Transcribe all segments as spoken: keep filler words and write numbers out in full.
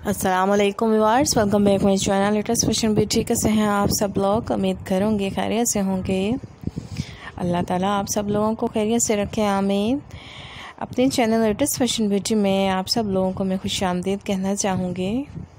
अस्सलाम वालेकुम viewers, welcome back my channel latest fashion beauty. कैसे हैं आप सब लोग? उम्मीद करूँगी खैरियत से होंगे। अल्लाह ताला आप सब लोगों को खैरियत से रखें, आमीन। अपने चैनल लेटेस्ट फैशन ब्यूटी में आप सब लोगों को मैं खुश आमदीद कहना चाहूँगी।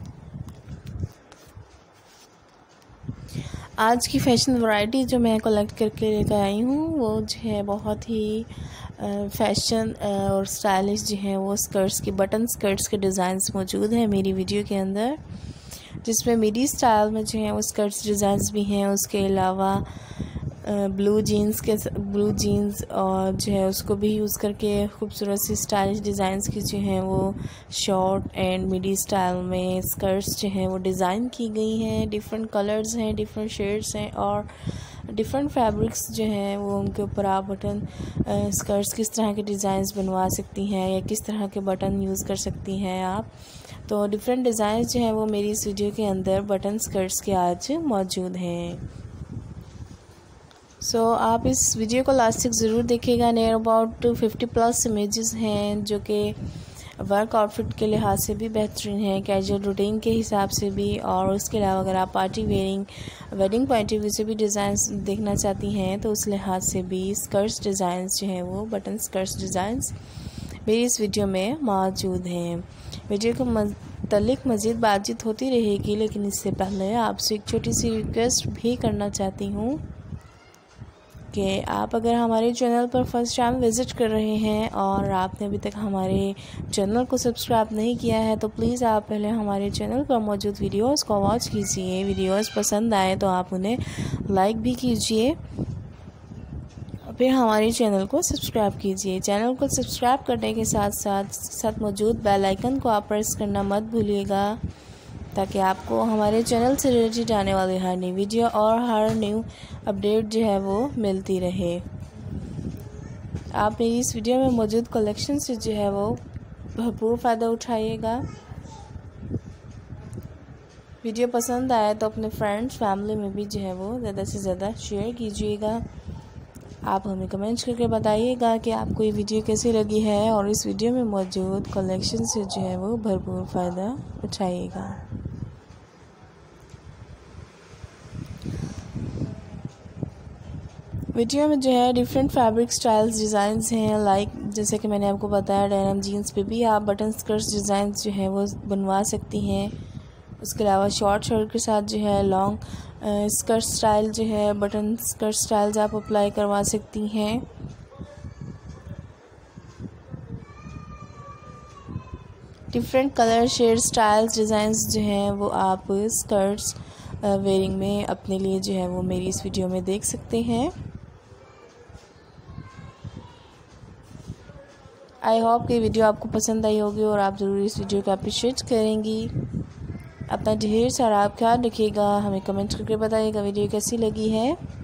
आज की फ़ैशन वैरायटी जो मैं कलेक्ट करके लेकर आई हूँ वो जो है बहुत ही फ़ैशन और स्टाइलिश जो है वो स्कर्ट्स की बटन स्कर्ट्स के डिज़ाइंस मौजूद हैं मेरी वीडियो के अंदर, जिसमें मिडी स्टाइल में जो है वो स्कर्ट्स डिज़ाइंस भी हैं। उसके अलावा ब्लू जीन्स के ब्लू जीन्स और जो है उसको भी यूज़ करके खूबसूरत सी स्टाइलिश डिज़ाइंस की जो हैं वो शॉर्ट एंड मिडी स्टाइल में स्कर्ट्स जो हैं वो डिज़ाइन की गई हैं। डिफरेंट कलर्स हैं, डिफरेंट शेड्स हैं और डिफरेंट फैब्रिक्स जो हैं वो उनके ऊपर आप बटन स्कर्ट्स किस तरह के डिज़ाइंस बनवा सकती हैं या किस तरह के बटन यूज़ कर सकती हैं आप। तो डिफरेंट डिज़ाइंस जो हैं वो मेरी इस वीडियो के अंदर बटन स्कर्ट्स के आज मौजूद हैं। सो so, आप इस वीडियो को लास्ट तक ज़रूर देखिएगा। Near about fifty plus images हैं जो कि वर्क आउटफिट के लिहाज से भी बेहतरीन है, कैजुअल रूटीन के हिसाब से भी, और उसके अलावा अगर आप party wearing wedding point of view से भी डिज़ाइंस देखना चाहती हैं तो उस लिहाज से भी स्कर्ट्स डिज़ाइंस जो हैं वो बटन स्कर्ट्स डिज़ाइंस मेरी इस वीडियो में मौजूद हैं। वीडियो के मुताल्लिक़ मज़ीद बातचीत होती रहेगी, लेकिन इससे पहले आपसे एक छोटी सी रिक्वेस्ट भी करना चाहती हूँ कि आप अगर हमारे चैनल पर फर्स्ट टाइम विज़िट कर रहे हैं और आपने अभी तक हमारे चैनल को सब्सक्राइब नहीं किया है तो प्लीज़ आप पहले हमारे चैनल पर मौजूद वीडियोस को वॉच कीजिए। वीडियोस पसंद आए तो आप उन्हें लाइक भी कीजिए, फिर हमारे चैनल को सब्सक्राइब कीजिए। चैनल को सब्सक्राइब करने के साथ साथ साथ मौजूद बेल आइकन को आप प्रेस करना मत भूलिएगा, ताकि आपको हमारे चैनल से रिलेटेड आने वाली हर नई वीडियो और हर न्यू अपडेट जो है वो मिलती रहे। आप मेरी इस वीडियो में मौजूद कलेक्शन से जो है वो भरपूर फ़ायदा उठाइएगा। वीडियो पसंद आए तो अपने फ्रेंड्स फैमिली में भी जो है वो ज़्यादा से ज़्यादा शेयर कीजिएगा। आप हमें कमेंट्स करके बताइएगा कि आपको ये वीडियो कैसी लगी है और इस वीडियो में मौजूद कलेक्शन से जो है वो भरपूर फ़ायदा उठाइएगा। वीडियो में जो है डिफरेंट फैब्रिक स्टाइल्स डिज़ाइंस हैं, लाइक जैसे कि मैंने आपको बताया डेनिम जीन्स पे भी आप बटन स्कर्ट्स डिज़ाइंस जो है वो बनवा सकती हैं। उसके अलावा शॉर्ट शर्ट के साथ जो है लॉन्ग स्कर्ट स्टाइल जो है बटन स्कर्ट स्टाइल्स आप अप्लाई करवा सकती हैं। Different colour shade styles designs जो हैं वो आप स्कर्ट्स वेयरिंग में अपने लिए जो है वो मेरी इस वीडियो में देख सकते हैं। आई होप कि वीडियो आपको पसंद आई होगी और आप ज़रूर इस वीडियो को अप्रिशिएट करेंगी। अपना ढेर सारा आप ख्याल रखिएगा, हमें कमेंट करके बताइएगा वीडियो कैसी लगी है।